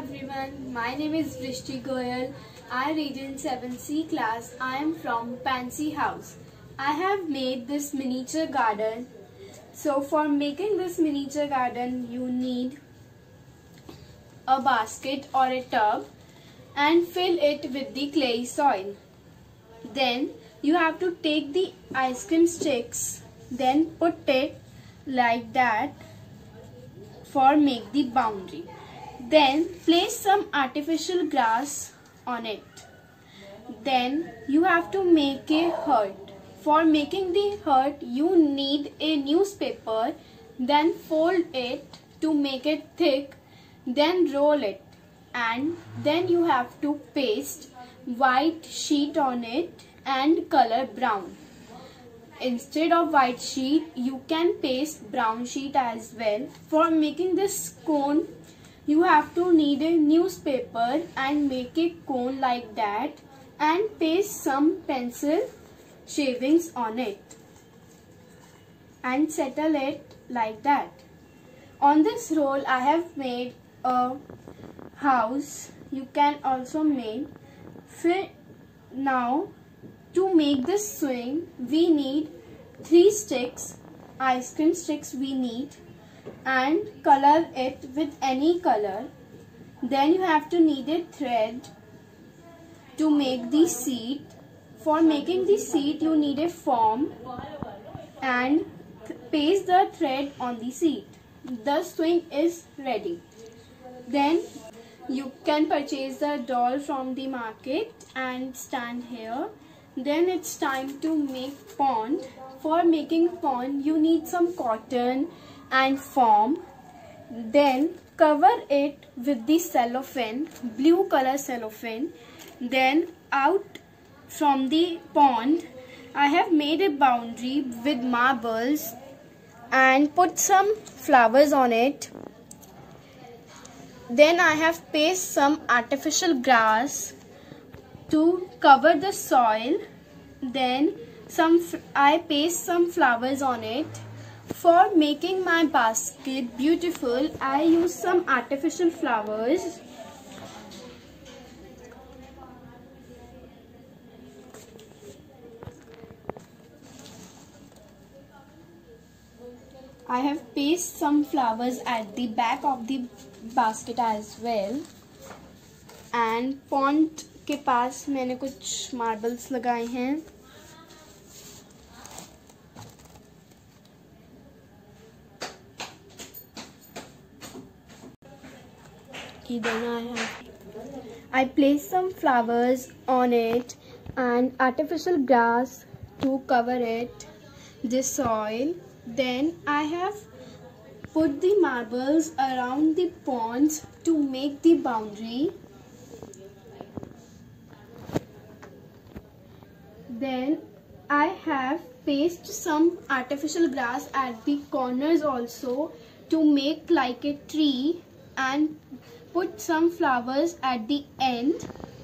everyone, my name is Vrishti Goyal. I read in 7C class. I am from Pansy House. I have made this miniature garden. So for making this miniature garden, you need a basket or a tub and fill it with the clay soil. Then you have to take the ice cream sticks, then put it like that for make the boundary. Then place some artificial grass on it. Then you have to make a hut. For making the hut, you need a newspaper, then fold it to make it thick, then roll it, and then you have to paste white sheet on it and color brown. Instead of white sheet, you can paste brown sheet as well. For making this cone, you have to need a newspaper and make a cone like that and paste some pencil shavings on it and settle it like that. On this roll, I have made a house. You can also make. Now, to make this swing, we need 3 sticks, ice cream sticks we need, and color it with any color. Then you have to need a thread to make the seat. For making the seat, you need a foam and paste the thread on the seat. The swing is ready. Then you can purchase the doll from the market and stand here. Then it's time to make pond. For making pond, you need some cotton and foam. Then cover it with the cellophane, blue color cellophane. Then out from the pond, I have made a boundary with marbles and put some flowers on it. Then I have pasted some artificial grass to cover the soil. Then I paste some flowers on it. For making my basket beautiful, I use some artificial flowers. I have pasted some flowers at the back of the basket as well. And pond के पास मैंने कुछ marbles लगाए हैं. I placed some flowers on it and artificial grass to cover it, the soil. Then I have put the marbles around the ponds to make the boundary. Then I have pasted some artificial grass at the corners also to make like a tree and put some flowers at the end.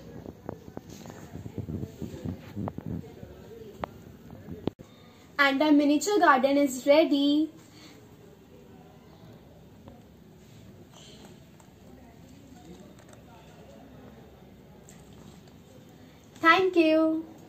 And our miniature garden is ready. Thank you.